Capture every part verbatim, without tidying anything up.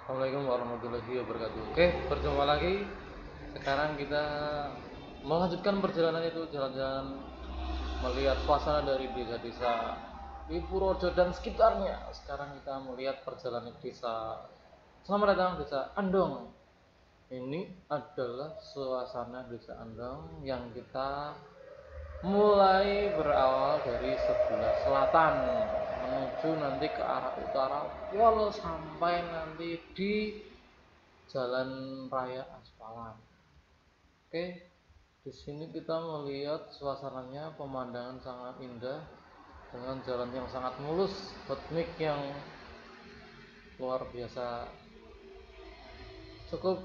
Assalamualaikum warahmatullahi wabarakatuh. Oke, berjumpa lagi. Sekarang kita melanjutkan perjalanan itu, jalan-jalan melihat suasana dari desa-desa di Purworejo dan sekitarnya. Sekarang kita melihat perjalanan desa. Selamat datang desa Andong. Ini adalah suasana desa Andong yang kita mulai berawal dari sebelah selatan menuju nanti ke arah utara Wolo sampai nanti di Jalan Raya Aspalan. Oke, di sini kita melihat suasananya, pemandangan sangat indah dengan jalan yang sangat mulus, teknik yang luar biasa, cukup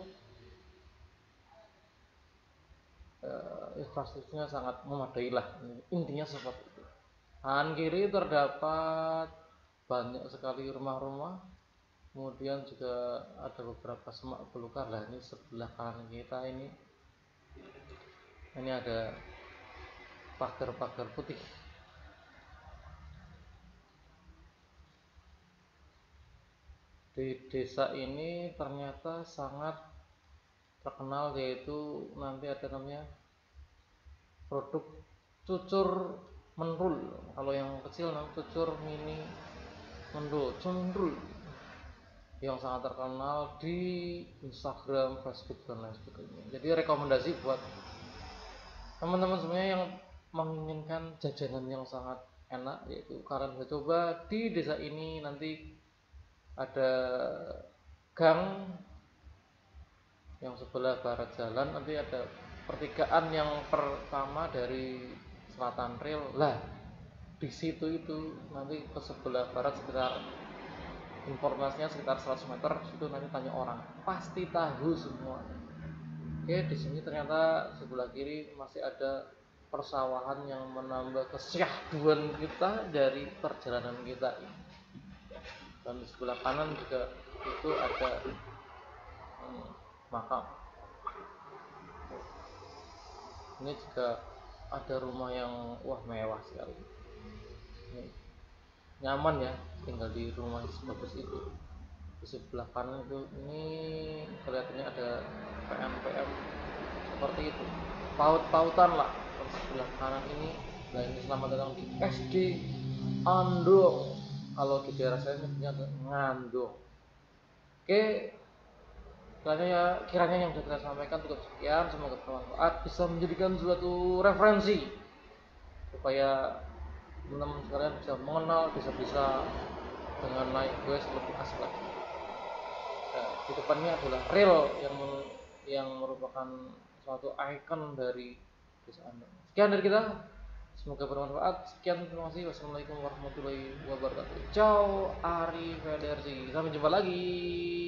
uh, infrastrukturnya sangat memadai lah, intinya seperti itu. Kanan kiri terdapat banyak sekali rumah-rumah, kemudian juga ada beberapa semak belukar. Lah ini sebelah kanan kita ini ini ada pagar-pagar putih. Di desa ini ternyata sangat terkenal, yaitu nanti ada namanya produk cucur menrul. Kalau yang kecil namanya cucur mini menrul, cemrul, yang sangat terkenal di Instagram, Facebook dan lain sebagainya. Jadi rekomendasi buat teman-teman semuanya yang menginginkan jajanan yang sangat enak, yaitu kalian bisa coba di desa ini. Nanti ada gang yang sebelah barat jalan, nanti ada pertigaan yang pertama dari selatan rel. Lah di situ itu nanti ke sebelah barat sekitar, informasinya sekitar seratus meter, itu nanti tanya orang pasti tahu semua. Oke, di sini ternyata sebelah kiri masih ada persawahan yang menambah kesyahduan kita dari perjalanan kita ini. Dan di sebelah kanan juga itu ada hmm, makam. Ini juga ada rumah yang wah mewah sekali. Ini nyaman ya tinggal di rumah sebagus itu. Di sebelah kanan itu ini kelihatannya ada P M P M seperti itu, paut-pautan lah. Di sebelah kanan ini, nah ini selamat datang di S D Andong. Kalau di daerah saya nyebutnya Ngandong. Oke, kiranya ya, kiranya yang sudah kita sampaikan cukup sekian, semoga bermanfaat, bisa menjadikan suatu referensi supaya teman-teman sekalian bisa mengenal bisa-bisa dengan naik bus lebih asik lagi. Nah, di depannya adalah rel yang yang merupakan suatu ikon dari desa Andong. Sekian dari kita, semoga bermanfaat. Sekian, terima kasih. Wassalamualaikum warahmatullahi wabarakatuh. Ciao, Ari Federsi. Sampai jumpa lagi.